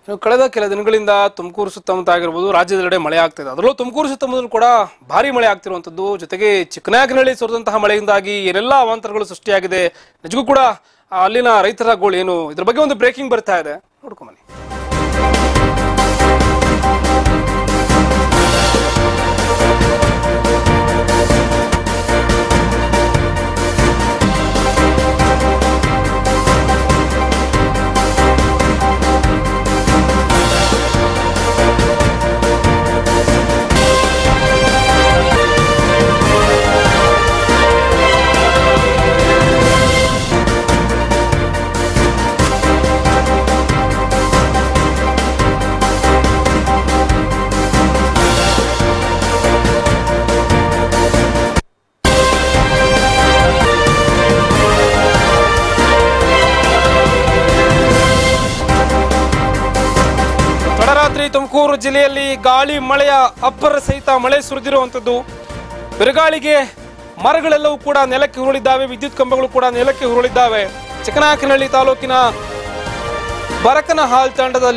ಕಳೆದ ಕೆಲ ದಿನಗಳಿಂದ ತುಮಕೂರು ಸುತ್ತಮುತ್ತ ಆಗಿರಬಹುದು ರಾಜ್ಯದೆಲ್ಲೆಡೆ ಮಳೆ ಆಗ್ತಿದೆ. ಅದರಲ್ಲೂ ತುಮಕೂರು ಸುತ್ತಮುತ್ತಲೂ ಕೂಡ ಭಾರಿ ಮಳೆ ಆಗ್ತಿರುವಂತದ್ದು, ಜೊತೆಗೆ ಚಿಕ್ಕನಾಯಕನಹಳ್ಳಿ ಸುರಿದಂತಹ ಮಳೆಯಿಂದಾಗಿ ಏನೆಲ್ಲ ಅವಾಂತರಗಳು ಸೃಷ್ಟಿಯಾಗಿದೆ, ನಿಜಕ್ಕೂ ಕೂಡ ಅಲ್ಲಿನ ರೈತರ ಗೋಳು ಏನು, ಇದ್ರ ಬಗ್ಗೆ ಒಂದು ಬ್ರೇಕಿಂಗ್ ಬರ್ತಾ ಇದೆ, ನೋಡ್ಕೊಂಬನ್ನಿ. ತುಮಕೂರು ಜಿಲ್ಲೆಯಲ್ಲಿ ಗಾಳಿ ಮಳೆಯ ಅಬ್ಬರ ಸಹಿತ ಮಳೆ ಸುರಿದಿರುವಂತದ್ದು. ಬಿರುಗಾಳಿಗೆ ಮರಗಳೆಲ್ಲವೂ ಕೂಡ ನೆಲಕ್ಕೆ ಉರುಳಿದ್ದಾವೆ, ವಿದ್ಯುತ್ ಕಂಬಗಳು ಕೂಡ ನೆಲಕ್ಕೆ ಉರುಳಿದ್ದಾವೆ. ಚಿಕ್ಕನಾಯಕನಹಳ್ಳಿ ತಾಲೂಕಿನ ಬರಕನಹ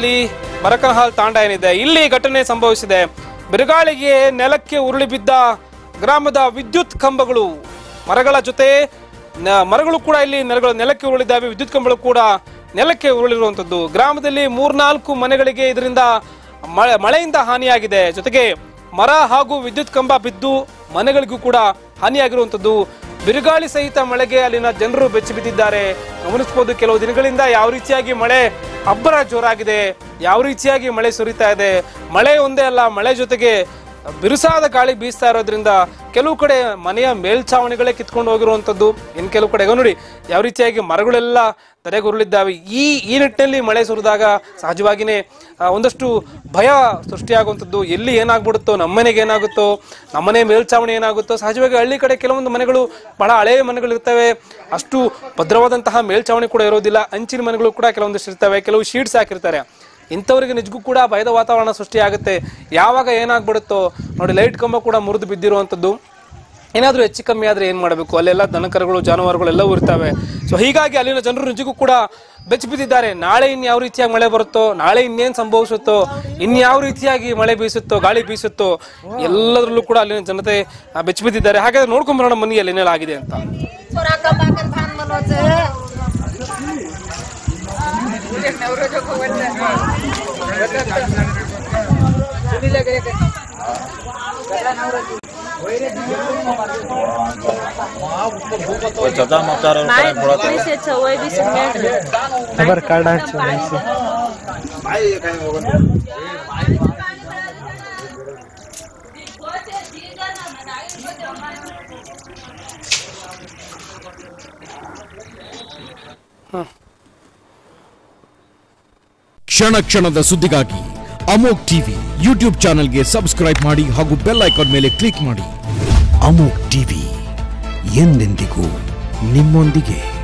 ತಾಂಡ ಏನಿದೆ, ಇಲ್ಲಿ ಘಟನೆ ಸಂಭವಿಸಿದೆ. ಬಿರುಗಾಳಿಗೆ ನೆಲಕ್ಕೆ ಉರುಳಿ ಬಿದ್ದ ಗ್ರಾಮದ ವಿದ್ಯುತ್ ಕಂಬಗಳು, ಮರಗಳ ಜೊತೆ ಮರಗಳು ಕೂಡ ಇಲ್ಲಿ ನೆಲಕ್ಕೆ ಉರುಳಿದ್ದಾವೆ, ವಿದ್ಯುತ್ ಕಂಬಗಳು ಕೂಡ ನೆಲಕ್ಕೆ ಉರುಳಿರುವಂತದ್ದು. ಗ್ರಾಮದಲ್ಲಿ 3-4 ಮನೆಗಳಿಗೆ ಇದರಿಂದ ಮಳೆಯಿಂದ ಹಾನಿಯಾಗಿದೆ. ಜೊತೆಗೆ ಮರ ಹಾಗೂ ವಿದ್ಯುತ್ ಕಂಬ ಬಿದ್ದು ಮನೆಗಳಿಗೂ ಕೂಡ ಹಾನಿಯಾಗಿರುವಂತದ್ದು. ಬಿರುಗಾಳಿ ಸಹಿತ ಮಳೆಗೆ ಅಲ್ಲಿನ ಜನರು ಬೆಚ್ಚಿ ಬಿದ್ದಿದ್ದಾರೆ. ಗಮನಿಸಬಹುದು, ಕೆಲವು ದಿನಗಳಿಂದ ಯಾವ ರೀತಿಯಾಗಿ ಮಳೆ ಅಬ್ಬರ ಜೋರಾಗಿದೆ, ಯಾವ ರೀತಿಯಾಗಿ ಮಳೆ ಸುರಿತಾ ಇದೆ. ಮಳೆ ಒಂದೇ ಅಲ್ಲ, ಮಳೆ ಜೊತೆಗೆ ಬಿರುಸಾದ ಗಾಳಿ ಬೀಸ್ತಾ ಇರೋದ್ರಿಂದ ಕೆಲವು ಕಡೆ ಮನೆಯ ಮೇಲ್ಛಾವಣಿಗಳೇ ಕಿತ್ಕೊಂಡು ಹೋಗಿರುವಂತದ್ದು. ಇನ್ನು ಕೆಲವು ಕಡೆ ನೋಡಿ ಯಾವ ರೀತಿಯಾಗಿ ಮರಗಳೆಲ್ಲ ತಲೆಗುರುಳಿದ್ದಾವೆ. ಈ ನಿಟ್ಟಿನಲ್ಲಿ ಮಳೆ ಸುರಿದಾಗ ಸಹಜವಾಗಿಯೇ ಒಂದಷ್ಟು ಭಯ ಸೃಷ್ಟಿಯಾಗುವಂಥದ್ದು. ಎಲ್ಲಿ ಏನಾಗ್ಬಿಡುತ್ತೋ, ನಮ್ಮನೆಗೆ ಏನಾಗುತ್ತೋ, ನಮ್ಮನೆ ಮೇಲ್ಛಾವಣಿ ಏನಾಗುತ್ತೋ. ಸಹಜವಾಗಿ ಹಳ್ಳಿ ಕಡೆ ಕೆಲವೊಂದು ಮನೆಗಳು ಬಹಳ ಹಳೆಯ ಮನೆಗಳು ಇರ್ತವೆ, ಅಷ್ಟು ಭದ್ರವಾದಂತಹ ಮೇಲ್ಛಾವಣಿ ಕೂಡ ಇರೋದಿಲ್ಲ. ಅಂಚಿನ ಮನೆಗಳು ಕೂಡ ಕೆಲವೊಂದಿಷ್ಟು ಇರ್ತವೆ, ಕೆಲವು ಶೀಟ್ಸ್ ಹಾಕಿರ್ತಾರೆ. ಇಂಥವರಿಗೆ ನಿಜಕ್ಕೂ ಕೂಡ ಭಯದ ವಾತಾವರಣ ಸೃಷ್ಟಿಯಾಗುತ್ತೆ. ಯಾವಾಗ ಏನಾಗ್ಬಿಡುತ್ತೋ ನೋಡಿ, ಲೈಟ್ ಕಂಬ ಕೂಡ ಮುರಿದು ಬಿದ್ದಿರುವಂಥದ್ದು. ಏನಾದರೂ ಹೆಚ್ಚು ಕಮ್ಮಿ ಆದರೆ ಏನು ಮಾಡಬೇಕು, ಅಲ್ಲೆಲ್ಲ ದನಕರುಗಳು ಜಾನುವಾರುಗಳೆಲ್ಲವೂ ಇರ್ತವೆ. ಸೊ ಹೀಗಾಗಿ ಅಲ್ಲಿನ ಜನರು ನಿಜಕ್ಕೂ ಕೂಡ ಬೆಚ್ಚಿ ಬಿದ್ದಿದ್ದಾರೆ. ನಾಳೆ ಇನ್ಯಾವ ರೀತಿಯಾಗಿ ಮಳೆ ಬರುತ್ತೋ, ನಾಳೆ ಇನ್ನೇನು ಸಂಭವಿಸುತ್ತೋ, ಇನ್ಯಾವ ರೀತಿಯಾಗಿ ಮಳೆ ಬೀಸುತ್ತೋ, ಗಾಳಿ ಬೀಸುತ್ತೋ, ಎಲ್ಲದರಲ್ಲೂ ಕೂಡ ಅಲ್ಲಿನ ಜನತೆ ಬೆಚ್ಚಿ ಬಿದ್ದಿದ್ದಾರೆ. ಹಾಗಾದ್ರೆ ನೋಡ್ಕೊಂಡ್ ಬರೋಣ ಮನೆಯಲ್ಲಿ ಏನೆಲ್ಲ ಆಗಿದೆ ಅಂತ. ಕ್ಷಣ ಕ್ಷಣದ ಸುದ್ದಿಗಾಗಿ ಅಮೋಘ್ ಟಿವಿ ಯೂಟ್ಯೂಬ್ ಚಾನೆಲ್ಗೆ ಸಬ್ಸ್ಕ್ರೈಬ್ ಮಾಡಿ ಹಾಗೂ ಬೆಲ್ ಐಕಾನ್ ಮೇಲೆ ಕ್ಲಿಕ್ ಮಾಡಿ. ಅಮೋಘ್ ಟಿವಿ ಎಂದೆಂದಿಗೂ ನಿಮ್ಮೊಂದಿಗೆ.